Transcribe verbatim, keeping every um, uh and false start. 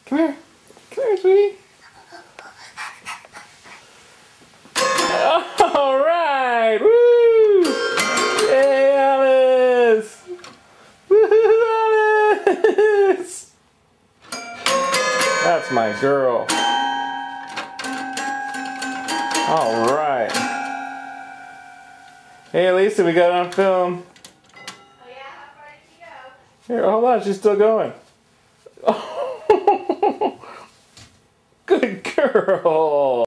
Come here. Come here, sweetie. All right. Woo! Yay, Alice! Woohoo, Alice! That's my girl. All right. Hey, Lisa, we got it on film. Oh yeah, how far did you go? Here, hold on, she's still going. Good girl.